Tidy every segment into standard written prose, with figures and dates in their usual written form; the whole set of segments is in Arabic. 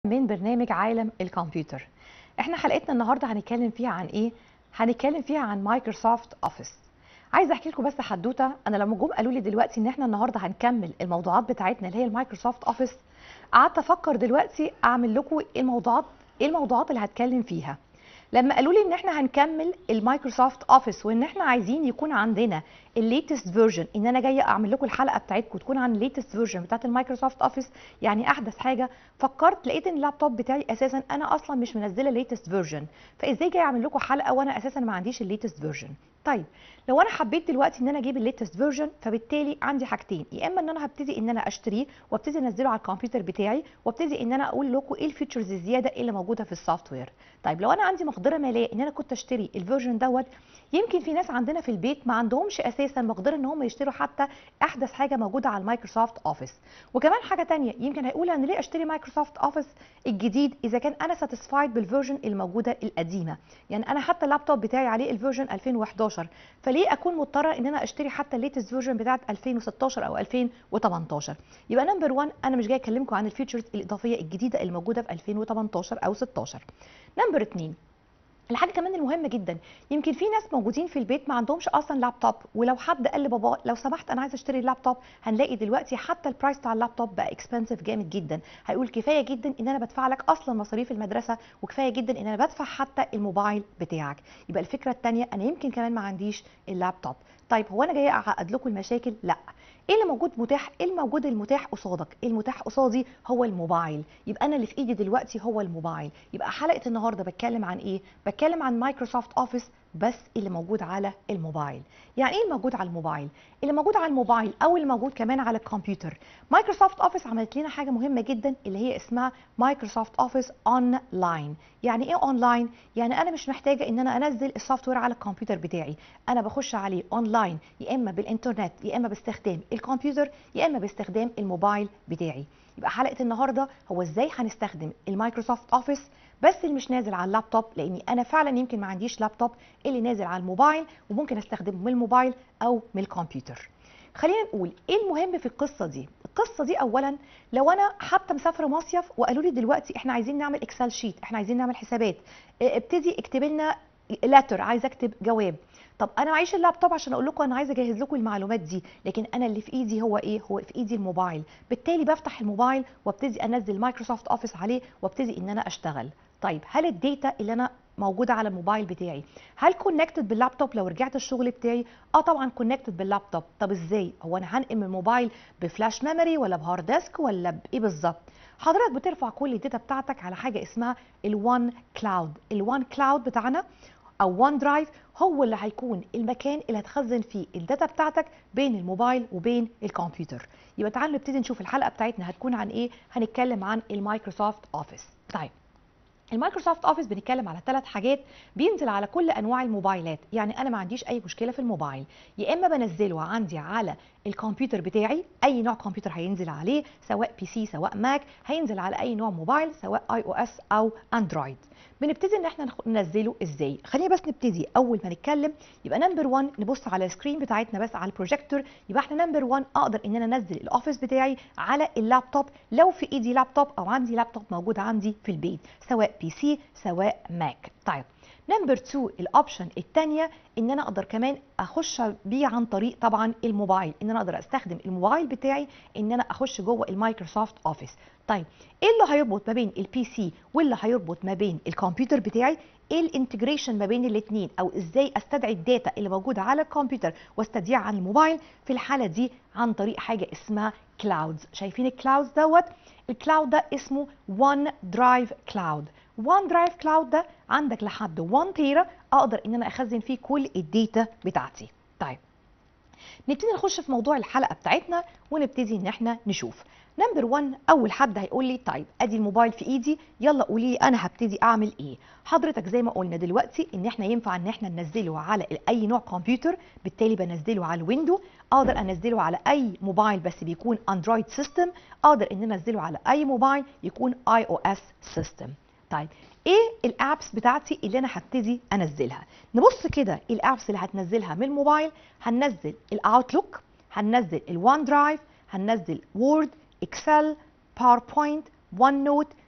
من برنامج عالم الكمبيوتر. احنا حلقتنا النهارده هنتكلم فيها عن ايه؟ هنتكلم فيها عن مايكروسوفت اوفيس. عايزه احكي لكم بس حدوته. انا لما جم قالوا لي دلوقتي ان احنا النهارده هنكمل الموضوعات بتاعتنا اللي هي المايكروسوفت اوفيس، قعدت افكر دلوقتي اعمل لكم ايه الموضوعات اللي هتكلم فيها. لما قالوا لي ان احنا هنكمل المايكروسوفت اوفيس وان احنا عايزين يكون عندنا الليتست فيرجن، ان انا جايه اعمل لكم الحلقه بتاعتكم تكون عن الليتست فيرجن بتاعت المايكروسوفت اوفيس، يعني احدث حاجه. فكرت لقيت ان اللابتوب بتاعي اساسا انا اصلا مش منزله الليتست فيرجن، فازاي جاي اعمل لكم حلقه وانا اساسا ما عنديش الليتست فيرجن؟ طيب لو انا حبيت دلوقتي ان انا اجيب الليتست فيرجن، فبالتالي عندي حاجتين، يا اما ان انا هبتدي ان انا اشتريه وابتدي انزله على الكمبيوتر بتاعي وابتدي ان انا اقول لكم ايه الفيتشرز الزياده اللي موجوده في السوفت وير. طيب لو انا عندي مقدره ماليه ان انا كنت اشتري الفيرجن دوت، يمكن في ناس عندنا في البيت ما عندهمش اساسا مقدره ان هم يشتروا حتى احدث حاجه موجوده على المايكروسوفت اوفيس. وكمان حاجه تانية، يمكن هيقول انا ليه اشتري مايكروسوفت اوفيس الجديد اذا كان انا ساتيسفايد بالفيرجن الموجوده القديمه؟ يعني انا حتى اللابتوب بتاعي عليه الفيرجن 2011، فليه اكون مضطره ان انا اشتري حتى الليتست فيرجن بتاعت 2016 او 2018؟ يبقى نمبر 1 انا مش جاي اكلمكم عن الفيتشرز الاضافيه الجديده الموجوده في 2018 او 16. نمبر 2، الحاجه كمان المهمه جدا، يمكن في ناس موجودين في البيت ما عندهمش اصلا لابتوب، ولو حد قال لبابا لو سمحت انا عايز اشتري اللابتوب، هنلاقي دلوقتي حتى البرايس بتاع اللابتوب بقى اكسبنسيف جامد جدا. هيقول كفايه جدا ان انا بدفع لك اصلا مصاريف المدرسه، وكفايه جدا ان انا بدفع حتى الموبايل بتاعك. يبقى الفكره الثانيه، انا يمكن كمان ما عنديش اللابتوب. طيب هو انا جايه اعقد لكم المشاكل؟ لا. ايه اللي موجود متاح؟ ايه الموجود المتاح قصادك؟ المتاح قصادي هو الموبايل. يبقى انا اللي في ايدي دلوقتي هو الموبايل. يبقى حلقه النهارده بتكلم عن ايه؟ بتكلم عن مايكروسوفت اوفيس بس اللي موجود على الموبايل. يعني ايه الموجود على الموبايل؟ اللي موجود على الموبايل او اللي موجود كمان على الكمبيوتر. مايكروسوفت اوفيس عملت لنا حاجه مهمه جدا اللي هي اسمها مايكروسوفت اوفيس اونلاين. يعني ايه اونلاين؟ يعني انا مش محتاجه ان انا انزل السوفت وير على الكمبيوتر بتاعي، انا بخش عليه اونلاين، يا اما بالانترنت يا اما باستخدام الكمبيوتر يا اما باستخدام الموبايل بتاعي. يبقى حلقه النهارده هو ازاي هنستخدم المايكروسوفت اوفيس بس اللي مش نازل على اللابتوب، لاني انا فعلا يمكن ما عنديش لابتوب، اللي نازل على الموبايل وممكن استخدمه من الموبايل او من الكمبيوتر. خلينا نقول ايه المهم في القصه دي. القصه دي اولا، لو انا حتى مسافره مصيف وقالوا لي دلوقتي احنا عايزين نعمل اكسل شيت، احنا عايزين نعمل حسابات، ابتدي اكتب لنا لاتر، عايزه اكتب جواب. طب انا معيش اللابتوب عشان اقول لكم انا عايزه اجهز لكم المعلومات دي، لكن انا اللي في ايدي هو ايه؟ هو في ايدي الموبايل. بالتالي بفتح الموبايل وابتدي انزل مايكروسوفت اوفيس عليه وابتدي ان انا اشتغل. طيب هل الداتا اللي انا موجوده على الموبايل بتاعي هل كونكتد باللابتوب لو رجعت الشغل بتاعي؟ اه طبعا كونكتد باللابتوب. طب ازاي؟ هو انا هنقل من الموبايل بفلاش ميموري ولا بهارد ديسك ولا بايه بالظبط؟ حضرتك بترفع كل الداتا بتاعتك على حاجه اسمها الوان كلاود. الوان كلاود بتاعنا او وان درايف هو اللي هيكون المكان اللي هتخزن فيه الداتا بتاعتك بين الموبايل وبين الكمبيوتر. يبقى تعالوا نبتدي نشوف الحلقه بتاعتنا هتكون عن ايه. هنتكلم عن المايكروسوفت اوفيس. طيب المايكروسوفت اوفيس بنتكلم على 3 حاجات بينزل على كل انواع الموبايلات. يعني انا ما عنديش اي مشكله في الموبايل، يا اما بنزله عندي على الكمبيوتر بتاعي، اي نوع كمبيوتر هينزل عليه، سواء بي سي سواء ماك، هينزل على اي نوع موبايل سواء اي او اس او اندرويد. بنبتدي ان احنا ننزله ازاي؟ خلينا بس نبتدي اول ما نتكلم. يبقى نمبر 1 نبص على السكرين بتاعتنا بس على البروجيكتور. يبقى احنا نمبر 1 اقدر ان انا انزل الاوفيس بتاعي على اللابتوب لو في ايدي لابتوب او عندي لابتوب موجود عندي في البيت، سواء بي سي سواء ماك. طيب نمبر 2 الاوبشن الثانيه ان انا اقدر كمان اخش بيه عن طريق طبعا الموبايل، ان انا اقدر استخدم الموبايل بتاعي ان انا اخش جوه المايكروسوفت اوفيس. طيب ايه اللي هيربط ما بين البي سي واللي هيربط ما بين الكمبيوتر بتاعي؟ ايه الانتجريشن ما بين الاثنين، او ازاي استدعي الداتا اللي موجوده على الكمبيوتر واستدعيها عن الموبايل؟ في الحاله دي عن طريق حاجه اسمها كلاودز. شايفين الكلاودز دوت؟ الكلاود ده اسمه وان درايف كلاود. وان درايف كلاود ده عندك لحد 1 تيرا اقدر ان انا اخزن فيه كل الداتا بتاعتي. طيب نبتدي نخش في موضوع الحلقه بتاعتنا ونبتدي ان احنا نشوف. نمبر 1 اول حد هيقول لي طيب ادي الموبايل في ايدي، يلا قولي لي انا هبتدي اعمل ايه. حضرتك زي ما قلنا دلوقتي ان احنا ينفع ان احنا ننزله على اي نوع كمبيوتر، بالتالي بنزله على الويندو، اقدر انزله على اي موبايل بس بيكون اندرويد سيستم، اقدر ان انزله على اي موبايل يكون اي او اس سيستم. طيب ايه الابس بتاعتي اللي انا هبتدي انزلها؟ نبص كده الابس اللي هتنزلها من الموبايل. هننزل الاوتلوك، هننزل الوان درايف، هننزل وورد، اكسل، باوربوينت، ون نوت،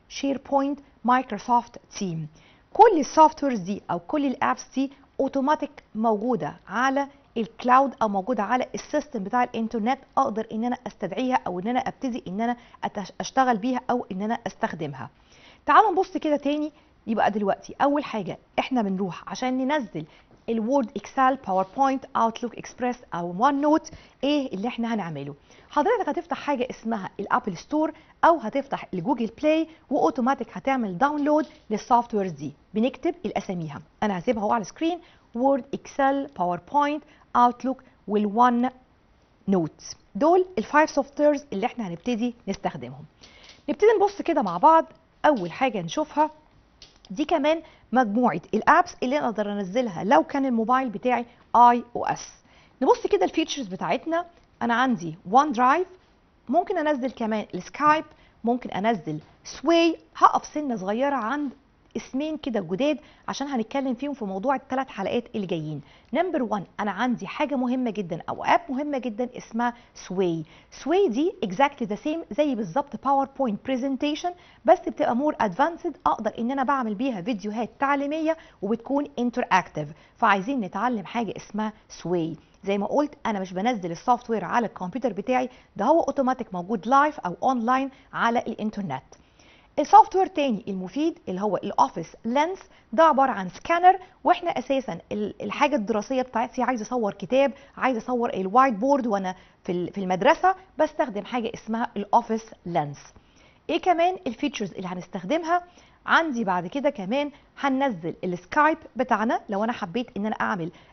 SharePoint، مايكروسوفت تيم. كل السوفت ويرز دي او كل الابس دي اوتوماتيك موجوده على الكلاود او موجوده على السيستم بتاع الانترنت، اقدر ان انا استدعيها او ان انا ابتدي ان انا اشتغل بيها او ان انا استخدمها. تعالوا نبص كده تاني. يبقى دلوقتي اول حاجه احنا بنروح عشان ننزل الوورد، اكسل، باوربوينت، اوتلوك، اكسبريس او وان نوت. ايه اللي احنا هنعمله؟ حضرتك هتفتح حاجه اسمها الابل ستور او هتفتح الجوجل بلاي، واوتوماتيك هتعمل داونلود للسوفت ويرز دي. بنكتب الاساميها، انا هسيبها اهو على السكرين: وورد، اكسل، باوربوينت، اوتلوك، والوان نوت. دول الفايف سوفت ويرز اللي احنا هنبتدي نستخدمهم. نبتدي نبص كده مع بعض. اول حاجه نشوفها دي كمان مجموعه الابس اللي انا اقدر انزلها لو كان الموبايل بتاعي اي او اس. نبص كده الفيتشرز بتاعتنا. انا عندي وان درايف، ممكن انزل كمان السكايب، ممكن انزل سواي. هقف سنه صغيره عند اسمين كده جداد عشان هنتكلم فيهم في موضوع الثلاث حلقات اللي جايين. نمبر 1، انا عندي حاجه مهمه جدا او اب مهمه جدا اسمها سواي. سواي دي اكزاكتلي ذا سيم زي بالظبط باوربوينت برزنتيشن، بس بتبقى مور ادفانسد، اقدر ان انا بعمل بيها فيديوهات تعليميه وبتكون انتراكتيف. فعايزين نتعلم حاجه اسمها سواي. زي ما قلت انا مش بنزل السوفت وير على الكمبيوتر بتاعي، ده هو اوتوماتيك موجود لايف او اونلاين على الانترنت. السوفت وير تاني المفيد اللي هو الاوفيس لينس، ده عباره عن سكانر. واحنا اساسا الحاجه الدراسيه بتاعتي عايزه اصور كتاب، عايزه اصور الوايت بورد وانا في المدرسه، بستخدم حاجه اسمها الاوفيس لينس. ايه كمان الفيتشرز اللي هنستخدمها؟ عندي بعد كده كمان هننزل السكايب بتاعنا لو انا حبيت ان انا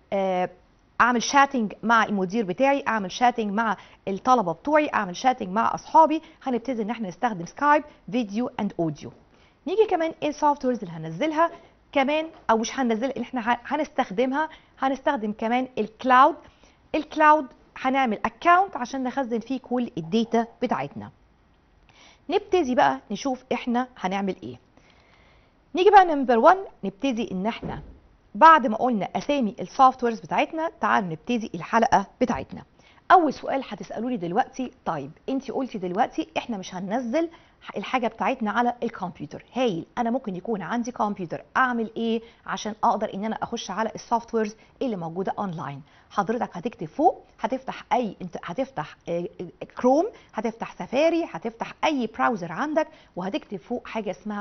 اعمل شاتنج مع المدير بتاعي، اعمل شاتنج مع الطلبه بتوعي، اعمل شاتنج مع اصحابي. هنبتدي ان احنا نستخدم سكايب فيديو اند اوديو. نيجي كمان ايه السوفت ويرز اللي هننزلها كمان، او مش هننزلها اللي احنا هنستخدمها. هنستخدم كمان الكلاود. الكلاود هنعمل اكونت عشان نخزن فيه كل الداتا بتاعتنا. نبتدي بقى نشوف احنا هنعمل ايه. نيجي بقى نمبر 1، نبتدي ان احنا بعد ما قلنا اسامي السوفت ويرز بتاعتنا، تعالوا نبتدي الحلقه بتاعتنا. اول سؤال هتسالوا لي دلوقتي: طيب انت قلتي دلوقتي احنا مش هننزل الحاجه بتاعتنا على الكمبيوتر. هايل، انا ممكن يكون عندي كمبيوتر، اعمل ايه عشان اقدر ان انا اخش على السوفت ويرز اللي موجوده اونلاين؟ حضرتك هتكتب فوق، هتفتح كروم، هتفتح سفاري، هتفتح اي براوزر عندك، وهتكتب فوق حاجه اسمها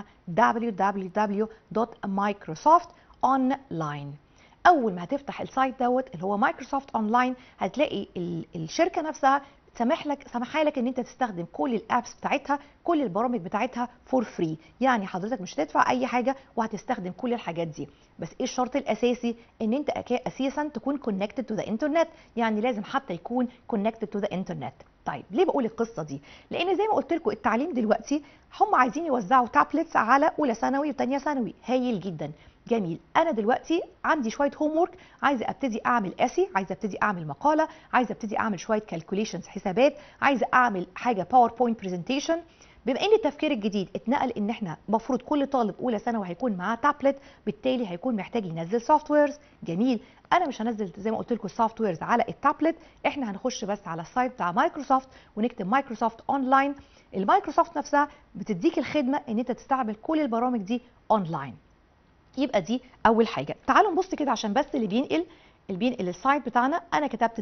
www.microsoft.online. اول ما هتفتح السايت دوت اللي هو مايكروسوفت اونلاين، هتلاقي الشركه نفسها سمح لك ان انت تستخدم كل الابس بتاعتها، كل البرامج بتاعتها فور فري. يعني حضرتك مش هتدفع اي حاجه وهتستخدم كل الحاجات دي. بس ايه الشرط الاساسي؟ ان انت اساسا تكون كونكتد تو ذا انترنت، يعني لازم حتى يكون كونكتد تو ذا انترنت. طيب ليه بقول القصه دي؟ لان زي ما قلت لكم التعليم دلوقتي هم عايزين يوزعوا تابلتس على اولى ثانوي وثانيه ثانوي. هايل جدا، جميل. انا دلوقتي عندي شويه هوم ورك، عايزه ابتدي اعمل اسي، عايزه ابتدي اعمل مقاله، عايزه ابتدي اعمل شويه كالكوليشنز حسابات، عايزه اعمل حاجه باوربوينت برزنتيشن. بما ان التفكير الجديد اتنقل ان احنا المفروض كل طالب اولى ثانوي هيكون معاه تابلت، بالتالي هيكون محتاج ينزل سوفت ويرز. جميل، انا مش هنزل زي ما قلت لكم السوفت ويرز على التابلت، احنا هنخش بس على السايت بتاع مايكروسوفت ونكتب مايكروسوفت اونلاين. المايكروسوفت نفسها بتديك الخدمه ان انت تستعمل كل البرامج دي اونلاين. يبقى دي اول حاجه. تعالوا نبص كده عشان بس اللي بينقل السايت بتاعنا. انا كتبت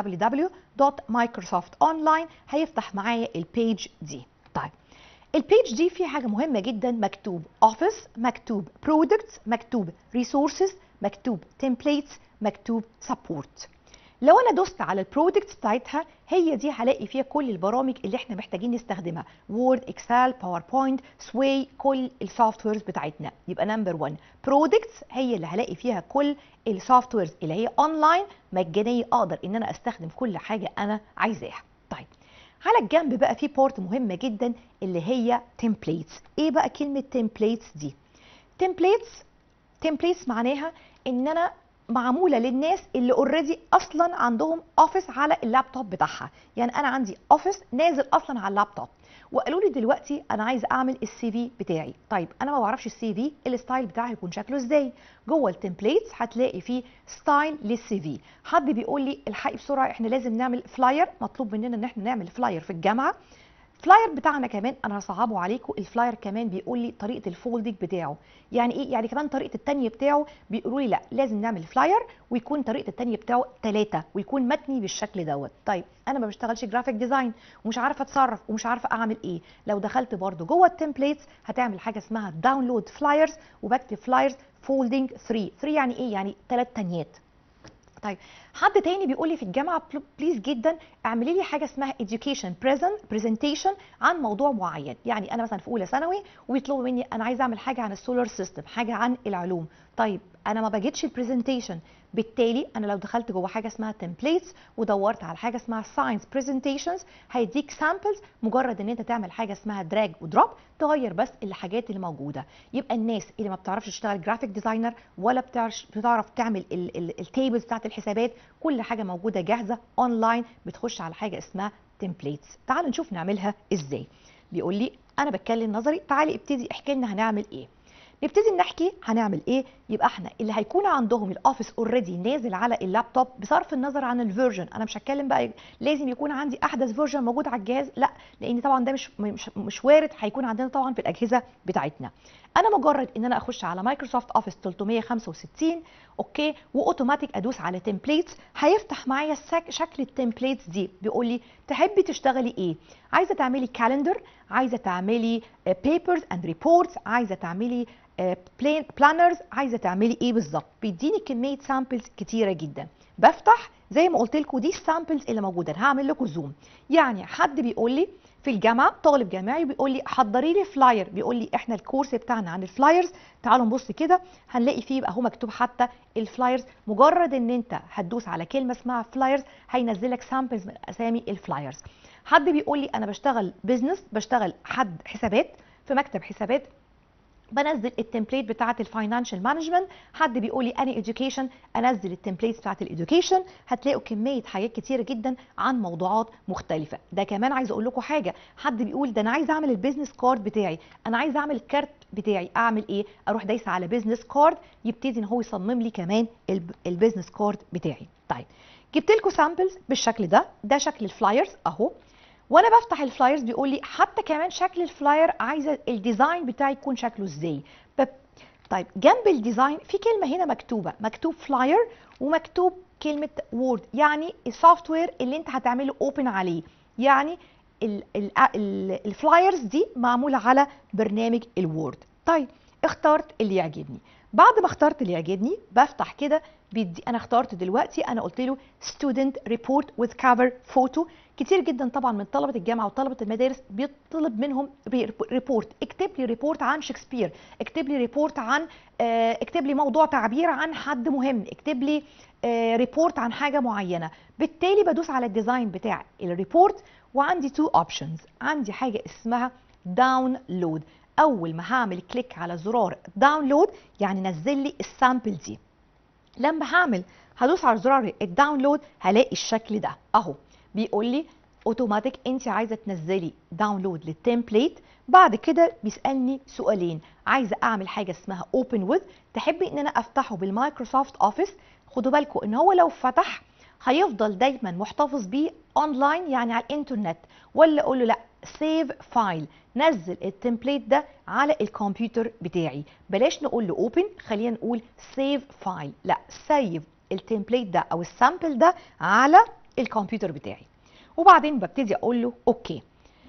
www.microsoft.online، هيفتح معايا البيج دي. طيب البيج دي فيها حاجه مهمه جدا، مكتوب اوفيس، مكتوب برودكتس، مكتوب ريسورسز، مكتوب تمبليتس، مكتوب سبورت. لو انا دوست على البرودكتس بتاعتها، هي دي هلاقي فيها كل البرامج اللي احنا محتاجين نستخدمها: وورد، اكسل، باوربوينت، سواي، كل السوفت ويرز بتاعتنا. يبقى نمبر 1 برودكتس هي اللي هلاقي فيها كل السوفت ويرز اللي هي اونلاين مجانيه، اقدر ان انا استخدم كل حاجه انا عايزاها. طيب على الجنب بقى في بورت مهمه جدا اللي هي تمبليتس. ايه بقى كلمه تمبليتس دي؟ تمبليتس معناها ان انا معموله للناس اللي اوريدي اصلا عندهم اوفيس على اللابتوب بتاعها. يعني انا عندي اوفيس نازل اصلا على اللابتوب، وقالوا لي دلوقتي انا عايزه اعمل السي في بتاعي. طيب انا ما بعرفش السي في الستايل بتاعه هيكون شكله ازاي. جوه التمبليتس هتلاقي فيه ستايل للسي في. حد بيقول لي الحقي بسرعه احنا لازم نعمل فلاير، مطلوب مننا ان احنا نعمل فلاير في الجامعه. الفلاير بتاعنا كمان انا هصعبه عليكم، الفلاير كمان بيقول لي طريقه الفولدنج بتاعه. يعني ايه؟ يعني كمان طريقه التانية بتاعه بيقولوا لي لا لازم نعمل فلاير ويكون طريقه التانية بتاعه 3 ويكون متني بالشكل دوت. طيب انا ما بشتغلش جرافيك ديزاين ومش عارفه اتصرف ومش عارفه اعمل ايه، لو دخلت برده جوه التمبليتس هتعمل حاجه اسمها داونلود فلايرز وبكتب فلايرز فولدنج 3. 3 يعني ايه؟ يعني 3 تانيات. طيب حد تاني بيقول لي في الجامعه بليز جدا اعملي لي حاجه اسمها education presentation عن موضوع معين. يعني انا مثلا في اولى ثانوي ويطلبوا مني انا عايزه اعمل حاجه عن السولار سيستم، حاجه عن العلوم. طيب انا ما بجدش البرزنتيشن، بالتالي انا لو دخلت جوه حاجه اسمها تمبليتس ودورت على حاجه اسمها ساينس برزنتيشنز هيديك سامبلز، مجرد ان انت تعمل حاجه اسمها دراج ودروب تغير بس الحاجات اللي موجوده. يبقى الناس اللي ما بتعرفش تشتغل جرافيك ديزاينر ولا بتعرف تعمل التيبلز بتاعت الحسابات، كل حاجه موجوده جاهزه اونلاين، بتخش على حاجه اسمها تمبليتس. تعالوا نشوف نعملها ازاي. بيقول لي انا بتكلم نظري، تعالي ابتدي احكي لنا هنعمل ايه. نبتدي نحكي هنعمل ايه. يبقى احنا اللي هيكون عندهم الاوفيس اوريدي نازل على اللابتوب بصرف النظر عن الفيرجن، انا مش هتكلم بقى لازم يكون عندي احدث فيرجن موجود على الجهاز، لا، لان طبعا ده مش وارد، هيكون عندنا طبعا في الاجهزه بتاعتنا. انا مجرد ان انا اخش على مايكروسوفت اوفيس 365 اوكي واوتوماتيك ادوس على تمبليتس، هيفتح معايا شكل التمبليتس دي. بيقول لي تحبي تشتغلي ايه؟ عايزه تعملي كالندر، عايزه تعملي بيبرز اند ريبورتس، عايزه تعملي بلانرز، عايزه تعملي ايه بالظبط. بيديني كميه سامبلز كتيره جدا. بفتح زي ما قلت لكم دي السامبلز اللي موجوده. هعمل لكم زوم. يعني حد بيقول لي في الجامعه طالب جامعي بيقول لي حضري لي فلاير، بيقول لي احنا الكورس بتاعنا عن الفلايرز، تعالوا نبص كده هنلاقي فيه بقى هو مكتوب حتى الفلايرز. مجرد ان انت هتدوس على كلمه اسمها فلايرز هينزلك سامبلز من اسامي الفلايرز. حد بيقول لي انا بشتغل بزنس، بشتغل حد حسابات في مكتب حسابات، بنزل التمبليت بتاعه الفاينانشال مانجمنت. حد بيقول لي انا اديوكيشن، انزل التمبليت بتاعه الاديوكيشن. هتلاقوا كميه حاجات كتيره جدا عن موضوعات مختلفه. ده كمان عايزه اقول لكم حاجه، حد بيقول ده انا عايز اعمل البيزنس كارد بتاعي، انا عايز اعمل الكارت بتاعي، اعمل ايه؟ اروح دايسه على بيزنس كارد، يبتدي ان هو يصمم لي كمان البيزنس كارد بتاعي. طيب جبت لكم سامبلز بالشكل ده، ده شكل الفلايرز اهو. وانا بفتح الفلايرز بيقول لي حتى كمان شكل الفلاير عايزه الديزاين بتاعي يكون شكله ازاي. طيب جنب الديزاين في كلمه هنا مكتوبه، مكتوب فلاير ومكتوب كلمه وورد، يعني السوفت وير اللي انت هتعمله اوبن عليه. يعني الفلايرز دي معموله على برنامج الوورد. طيب اخترت اللي يعجبني. بعد ما اخترت اللي يعجبني بفتح كده، انا اخترت دلوقتي، انا قلت له student report with cover photo. كتير جدا طبعا من طلبه الجامعه وطلبه المدارس بيطلب منهم ريبورت، اكتب لي ريبورت عن شكسبير، اكتب لي ريبورت عن اكتب لي موضوع تعبير عن حد مهم، اكتب لي ريبورت عن حاجه معينه. بالتالي بدوس على الديزاين بتاع الريبورت وعندي تو اوبشنز، عندي حاجه اسمها داونلود. اول ما هعمل كليك على زرار داونلود يعني نزل لي السامبل دي. لما هدوس على زرار الداونلود هلاقي الشكل ده اهو. بيقول لي اوتوماتيك انت عايزه تنزلي داونلود للتمبليت. بعد كده بيسالني سؤالين، عايزه اعمل حاجه اسمها اوبن وذ، تحبي ان انا افتحه بالمايكروسوفت اوفيس. خدوا بالكم ان هو لو فتح هيفضل دايما محتفظ بيه اونلاين يعني على الانترنت، ولا اقول له لا سيف فايل، نزل التمبليت ده على الكمبيوتر بتاعي. بلاش نقول له اوبن، خلينا نقول سيف فايل، لا سيف التمبليت ده او السامبل ده على الكمبيوتر بتاعي. وبعدين ببتدي اقول له اوكي.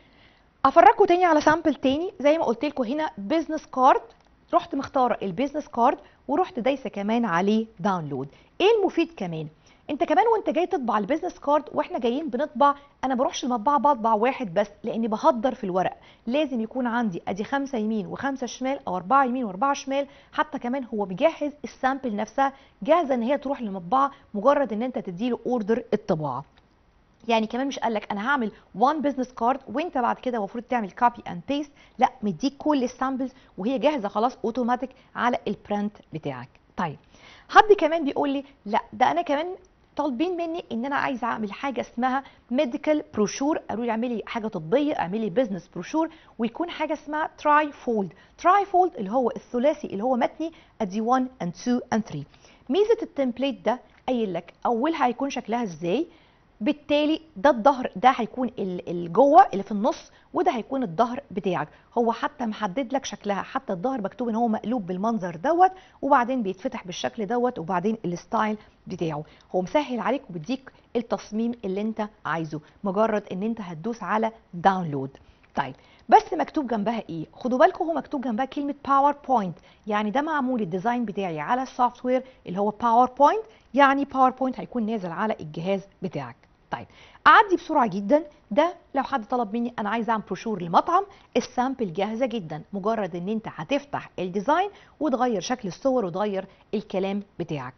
افرجكم تاني على سامبل تاني زي ما قلت لكم هنا بيزنس كارد، رحت مختاره البيزنس كارد ورحت دايسه كمان عليه داونلود. ايه المفيد كمان؟ انت كمان وانت جاي تطبع البيزنس كارد واحنا جايين بنطبع، انا بروحش المطبعه بطبع واحد بس لاني بهدر في الورق، لازم يكون عندي ادي 5 يمين و5 شمال او 4 يمين و4 شمال. حتى كمان هو بيجهز السامبل نفسها جاهزه ان هي تروح للمطبعه، مجرد ان انت تديله اوردر الطباعه. يعني كمان مش قال لك انا هعمل وان بزنس كارد وانت بعد كده المفروض تعمل كوبي اند بيست، لا مديك كل السامبلز وهي جاهزه خلاص اوتوماتيك على البرنت بتاعك. طيب حد كمان بيقول لي لا ده انا كمان طالبين مني ان انا عايزه اعمل حاجه اسمها ميديكال بروشور، قالوا لي اعملي حاجه طبيه، اعملي بزنس بروشور ويكون حاجه اسمها تراي فولد. تراي فولد اللي هو الثلاثي اللي هو متني ادي 1 and 2 and 3. ميزه التمبليت ده قايل لك اولها هيكون شكلها ازاي، بالتالي ده الظهر، ده هيكون الجوه اللي في النص، وده هيكون الظهر بتاعك. هو حتى محدد لك شكلها، حتى الظهر مكتوب ان هو مقلوب بالمنظر دوت، وبعدين بيتفتح بالشكل دوت، وبعدين الستايل بتاعه. هو مسهل عليك وبيديك التصميم اللي انت عايزه، مجرد ان انت هتدوس على داونلود. طيب بس مكتوب جنبها ايه؟ خدوا بالكم هو مكتوب جنبها كلمه باوربوينت، يعني ده معمول الديزاين بتاعي على السوفت وير اللي هو باوربوينت، يعني باوربوينت هيكون نازل على الجهاز بتاعك. طيب اعدي بسرعه جدا. ده لو حد طلب مني انا عايز اعمل بروشور لمطعم، السامبل جاهزه جدا، مجرد ان انت هتفتح الديزاين وتغير شكل الصور وتغير الكلام بتاعك.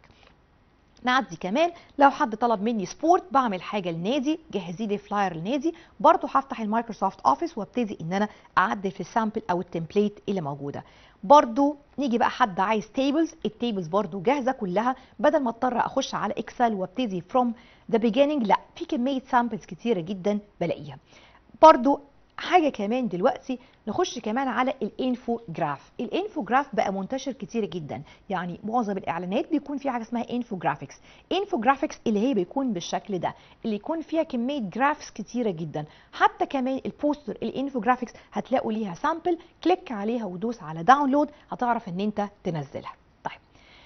نعدي كمان لو حد طلب مني سبورت، بعمل حاجه لنادي، جهزي لي فلاير لنادي، برضه هفتح المايكروسوفت اوفيس وابتدي ان انا اعدل في السامبل او التمبليت اللي موجوده. برضه نيجي بقى حد عايز تيبلز، التيبلز برضه جاهزه كلها، بدل ما اضطر اخش على اكسل وابتدي فروم ذا beginning، لا، في كميه سامبلز كتيره جدا بلاقيها. برضو حاجه كمان دلوقتي نخش كمان على الانفوجراف. الانفوجراف بقى منتشر كتير جدا، يعني معظم الاعلانات بيكون فيها حاجه اسمها انفوجرافيكس. انفوجرافيكس اللي هي بيكون بالشكل ده، اللي يكون فيها كميه جرافس كتيره جدا. حتى كمان البوستر الانفوجرافيكس هتلاقوا ليها سامبل، كليك عليها ودوس على داونلود هتعرف ان انت تنزلها. طيب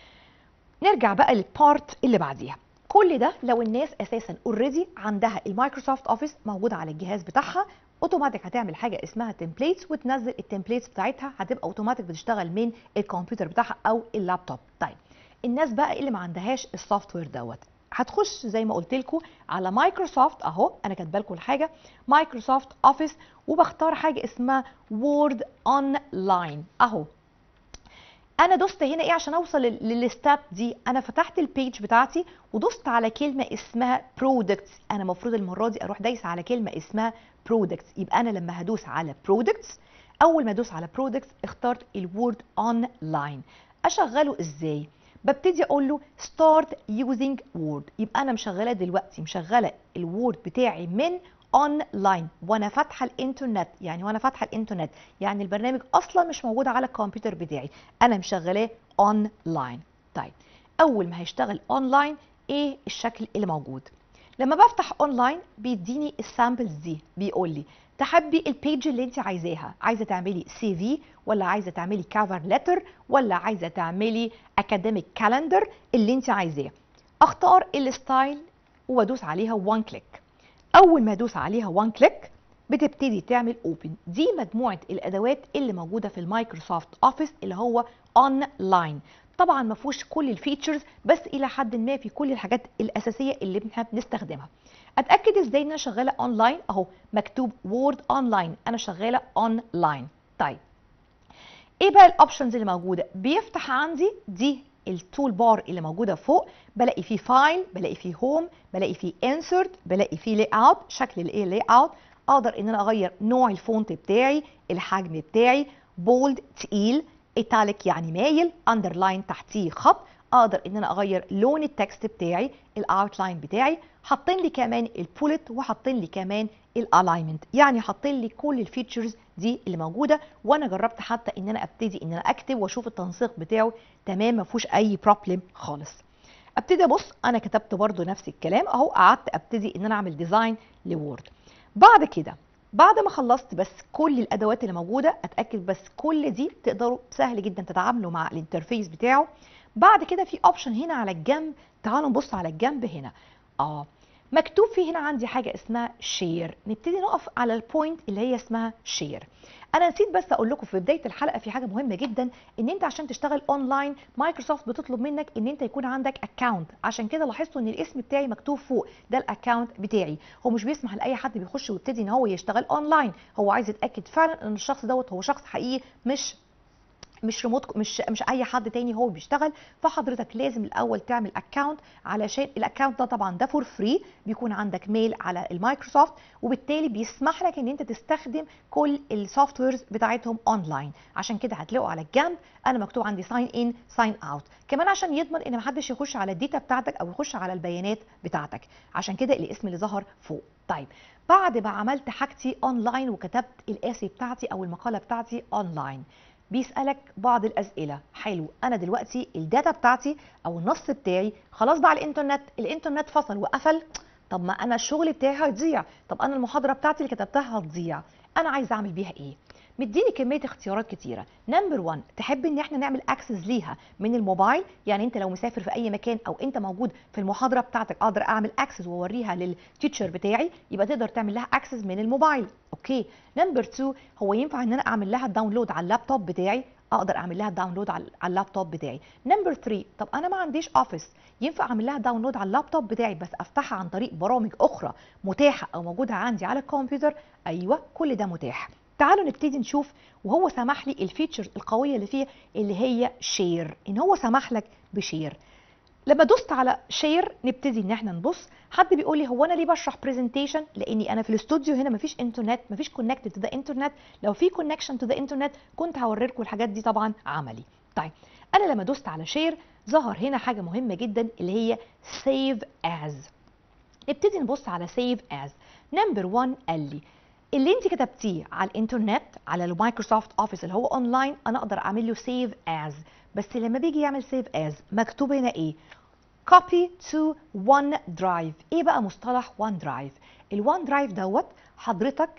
نرجع بقى للبارت اللي بعديها. كل ده لو الناس اساسا اوريدي عندها المايكروسوفت اوفيس موجود على الجهاز بتاعها، اوتوماتيك هتعمل حاجه اسمها تمبليتس وتنزل التمبليتس بتاعتها، هتبقى اوتوماتيك بتشتغل من الكمبيوتر بتاعها او اللابتوب. طيب الناس بقى اللي ما عندهاش السوفت وير دوت، هتخش زي ما قلت لكم على مايكروسوفت، اهو انا كاتبه لكم الحاجه مايكروسوفت اوفيس، وبختار حاجه اسمها وورد اون لاين. اهو انا دوست هنا ايه عشان اوصل للستاب دي، انا فتحت البيج بتاعتي ودوست على كلمه اسمها برودكتس. انا المفروض المره دي اروح دايسه على كلمه اسمها برودكتس، يبقى انا لما هدوس على برودكتس، اول ما ادوس على برودكتس اخترت الوورد اون لاين. اشغله ازاي؟ ببتدي اقول له ستارت يوزنج وورد، يبقى انا مشغله دلوقتي، مشغله الوورد بتاعي من اونلاين وانا فاتحه الانترنت. يعني وانا فاتحه الانترنت يعني البرنامج اصلا مش موجود على الكمبيوتر بتاعي، انا مشغلاه اونلاين. طيب اول ما هيشتغل اونلاين ايه الشكل اللي موجود؟ لما بفتح اونلاين بيديني السامبلز دي، بيقول لي تحبي البيج اللي انت عايزاها، عايزه تعملي سي في، ولا عايزه تعملي كفر ليتر، ولا عايزه تعملي اكاديميك كالندر، اللي انت عايزاه. اختار الستايل وادوس عليها وان كليك. اول ما ادوس عليها وان كليك بتبتدي تعمل اوبن. دي مجموعه الادوات اللي موجوده في المايكروسوفت اوفيس اللي هو اونلاين. طبعا ما فيهوش كل الفيتشرز، بس الى حد ما في كل الحاجات الاساسيه اللي احنا بنستخدمها. اتاكد ازاي ان انا شغاله اونلاين؟ اهو مكتوب وورد اونلاين، انا شغاله اونلاين. طيب ايه بقى الاوبشنز اللي موجوده؟ بيفتح عندي دي التول بار اللي موجوده فوق، بلاقي فيه فايل، بلاقي فيه هوم، بلاقي فيه انسرت، بلاقي فيه لاي اوت، شكل الايه لاي اوت. اقدر ان انا اغير نوع الفونت بتاعي، الحجم بتاعي، بولد، تقيل، ايتاليك يعني مايل، اندرلاين تحتيه خط. اقدر ان انا اغير لون التكست بتاعي، الاوتلاين بتاعي. حاطين لي كمان البولت، وحاطين لي كمان الالاينمنت، يعني حاطين لي كل الفيتشرز دي اللي موجوده. وانا جربت حتى ان انا ابتدي ان انا اكتب واشوف التنسيق بتاعه تمام، ما فيهوش اي بروبلم خالص. ابتدي ابص، انا كتبت برده نفس الكلام اهو، قعدت ابتدي ان انا اعمل ديزاين لوورد. بعد كده بعد ما خلصت بس كل الادوات اللي موجوده، اتاكد بس كل دي تقدروا سهل جدا تتعاملوا مع الانترفيس بتاعه. بعد كده في اوبشن هنا على الجنب، تعالوا نبص على الجنب هنا. مكتوب فيه هنا عندي حاجه اسمها شير. نبتدي نقف على البوينت اللي هي اسمها شير. انا نسيت بس اقول لكم في بدايه الحلقه في حاجه مهمه جدا، ان انت عشان تشتغل اونلاين مايكروسوفت بتطلب منك ان انت يكون عندك اكونت. عشان كده لاحظتوا ان الاسم بتاعي مكتوب فوق، ده الاكونت بتاعي. هو مش بيسمح لاي حد بيخش ويبتدي ان هو يشتغل اونلاين، هو عايز يتاكد فعلا ان الشخص دوت هو شخص حقيقي، مش ريموت، مش اي حد تاني هو بيشتغل. فحضرتك لازم الاول تعمل اكونت، علشان الاكونت ده طبعا ده فور فري، بيكون عندك ميل على المايكروسوفت، وبالتالي بيسمح لك ان انت تستخدم كل السوفت ويرز بتاعتهم اونلاين. عشان كده هتلاقوا على الجنب انا مكتوب عندي ساين ان ساين اوت، كمان عشان يضمن ان محدش يخش على الداتا بتاعتك او يخش على البيانات بتاعتك. عشان كده الاسم اللي ظهر فوق. طيب بعد ما عملت حاجتي اونلاين وكتبت الاسي بتاعتي او المقاله بتاعتي اونلاين، بيسألك بعض الأسئلة. حلو، أنا دلوقتي الداتا بتاعتي أو النص بتاعي خلاص بقى على الإنترنت، الإنترنت فصل وقفل، طب ما انا الشغل بتاعي هيضيع، طب انا المحاضره بتاعتي اللي كتبتها هتضيع، انا عايزه اعمل بيها ايه؟ مديني كميه اختيارات كتيره. نمبر 1 تحب ان احنا نعمل اكسس ليها من الموبايل، يعني انت لو مسافر في اي مكان او انت موجود في المحاضره بتاعتك اقدر اعمل اكسس واوريها للتيتشر بتاعي، يبقى تقدر تعمل لها اكسس من الموبايل. اوكي. نمبر 2 هو ينفع ان انا اعمل لها داونلود على اللابتوب بتاعي، اقدر اعمل لها داونلود على اللابتوب بتاعي. نمبر 3 طب انا ما عنديش اوفيس، ينفع اعمل لها داونلود على اللابتوب بتاعي بس افتحها عن طريق برامج اخرى متاحه او موجوده عندي على الكمبيوتر؟ ايوه كل ده متاح. تعالوا نبتدي نشوف. وهو سمح لي الفيتشرز القويه اللي فيه اللي هي شير، ان هو سمح لك بشير. لما دوست على شير نبتدي ان احنا نبص. حد بيقول لي هو انا ليه بشرح برزنتيشن؟ لاني انا في الاستوديو هنا مفيش انترنت، مفيش كونكتد تو ذا انترنت. لو في كونكشن تو ذا انترنت كنت هوري لكم الحاجات دي طبعا عملي. طيب انا لما دوست على شير ظهر هنا حاجه مهمه جدا اللي هي سيف از. نبتدي نبص على سيف از. نمبر 1 قال لي اللي انت كتبتيه على الانترنت على المايكروسوفت اوفيس اللي هو اونلاين انا اقدر اعمل له سيف از، بس لما بيجي يعمل سيف از مكتوب هنا ايه؟ copy to OneDrive. ايه بقى مصطلح OneDrive؟ الOneDrive دوت حضرتك،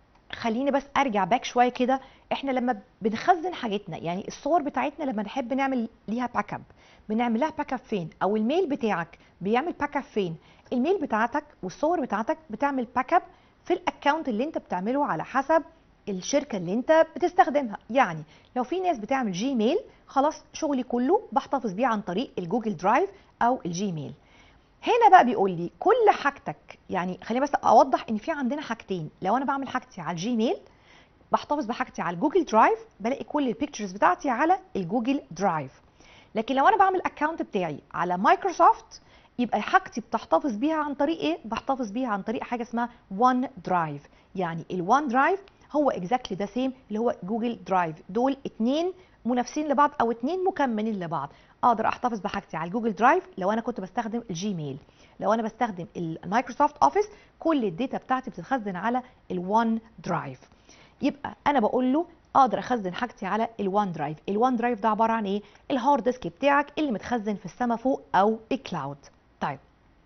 خليني بس ارجع باك شويه كده. احنا لما بنخزن حاجتنا يعني الصور بتاعتنا لما نحب نعمل ليها باك اب بنعمل لها باك اب فين؟ او الميل بتاعك بيعمل باك اب فين؟ الميل بتاعتك والصور بتاعتك بتعمل باك اب في الاكونت اللي انت بتعمله على حسب الشركه اللي انت بتستخدمها. يعني لو في ناس بتعمل جيميل خلاص شغلي كله بحتفظ بيه عن طريق الجوجل درايف او الجيميل. هنا بقى بيقول لي كل حاجتك، يعني خليني بس اوضح ان في عندنا حاجتين. لو انا بعمل حاجتي على الجيميل بحتفظ بحاجتي على الجوجل درايف، بلاقي كل البيكتشرز بتاعتي على الجوجل درايف. لكن لو انا بعمل اكونت بتاعي على مايكروسوفت يبقى حاجتي بتحتفظ بيها عن طريق ايه؟ بحتفظ بيها عن طريق حاجه اسمها وان درايف. يعني الوان درايف هو اكزاكتلي ذا سيم اللي هو جوجل درايف. دول اتنين منافسين لبعض او اتنين مكملين لبعض. اقدر احتفظ بحاجتي على الجوجل درايف لو انا كنت بستخدم الجيميل. لو انا بستخدم المايكروسوفت اوفيس كل الداتا بتاعتي بتتخزن على الوان درايف. يبقى انا بقول له اقدر اخزن حاجتي على الوان درايف. الوان درايف ده عباره عن ايه؟ الهارد ديسك بتاعك اللي متخزن في السما فوق او الكلاود. طيب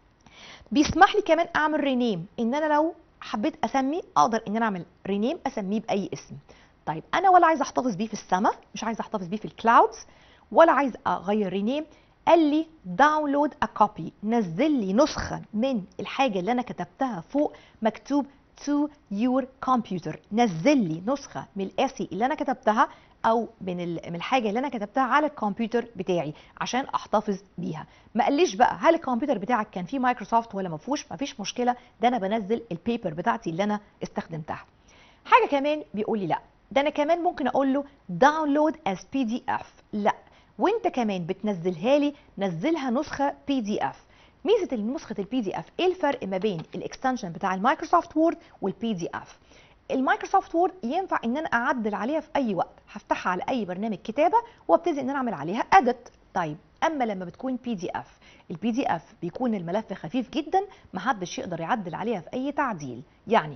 بيسمح لي كمان اعمل رينيم، ان انا لو حبيت اسمي اقدر ان انا اعمل رينيم اسميه باي اسم. طيب انا ولا عايزه احتفظ بيه في السما، مش عايزه احتفظ بيه في الكلاودز، ولا عايزه اغير رينيم. قال لي داونلود ا كوبي، نزل لي نسخه من الحاجه اللي انا كتبتها فوق مكتوب to your computer. نزل لي نسخه من الاسي اللي انا كتبتها او من الحاجه اللي انا كتبتها على الكمبيوتر بتاعي عشان احتفظ بيها. ما قاليش بقى هل الكمبيوتر بتاعك كان فيه مايكروسوفت ولا ما فيهوش، مفيش مشكله، ده انا بنزل البيبر بتاعتي اللي انا استخدمتها. حاجه كمان بيقول لي لا، ده انا كمان ممكن اقول له داونلود از بي دي اف. لا، وانت كمان بتنزلها لي نزلها نسخه بي دي اف. ميزه نسخه البي دي اف ايه الفرق ما بين الاكستنشن بتاع المايكروسوفت وورد والبي دي اف؟ المايكروسوفت وورد ينفع ان انا اعدل عليها في اي وقت، هفتحها على اي برنامج كتابه وابتدي ان انا اعمل عليها اديت. طيب اما لما بتكون بي دي اف، البي دي اف بيكون الملف خفيف جدا محدش يقدر يعدل عليها في اي تعديل. يعني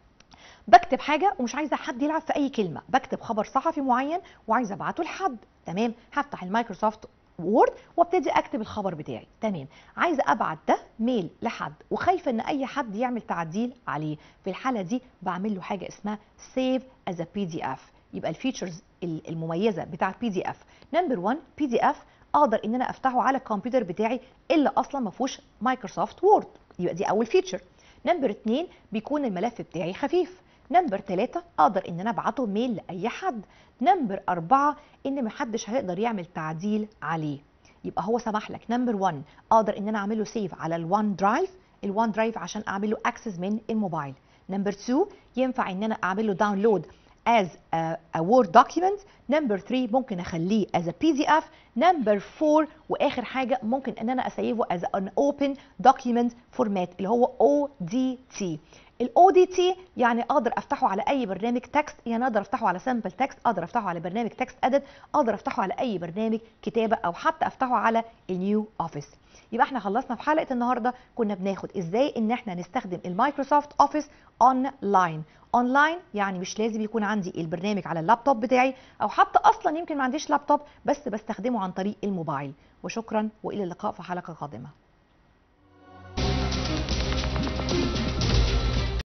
بكتب حاجه ومش عايزه حد يلعب في اي كلمه، بكتب خبر صحفي معين وعايزه ابعته لحد، تمام، هفتح المايكروسوفت وورد وابتدي اكتب الخبر بتاعي، تمام. عايزه ابعت ده ميل لحد وخايفه ان اي حد يعمل تعديل عليه، في الحاله دي بعمل له حاجه اسمها سيف از بي دي اف. يبقى الفيتشرز المميزه بتاعه بي دي اف. نمبر 1 بي دي اف اقدر ان انا افتحه على الكمبيوتر بتاعي الا اصلا ما فيهوش مايكروسوفت وورد، يبقى دي اول فيتشر. نمبر 2 بيكون الملف بتاعي خفيف. نمبر 3 اقدر ان انا ابعته ميل لاي حد. نمبر 4 ان محدش هيقدر يعمل تعديل عليه. يبقى هو سمح لك نمبر 1 اقدر ان انا اعمل له سيف على الوان درايف، الوان درايف عشان اعمل له اكسس من الموبايل. نمبر 2 ينفع ان انا اعمل له داونلود as a word document. نمبر 3 ممكن اخليه as a PDF. نمبر 4 واخر حاجه ممكن ان انا اسيفه as an open document format اللي هو ODT. الاو دي تي يعني اقدر افتحه على اي برنامج تكست، يعني اقدر افتحه على سامبل تكست، اقدر افتحه على برنامج تكست اديت، اقدر افتحه على اي برنامج كتابه او حتى افتحه على النيو اوفيس. يبقى احنا خلصنا في حلقه النهارده كنا بناخد ازاي ان احنا نستخدم المايكروسوفت اوفيس اونلاين. اونلاين يعني مش لازم يكون عندي البرنامج على اللابتوب بتاعي او حتى اصلا يمكن ما عنديش لابتوب بس بستخدمه عن طريق الموبايل. وشكرا والى اللقاء في حلقه قادمه.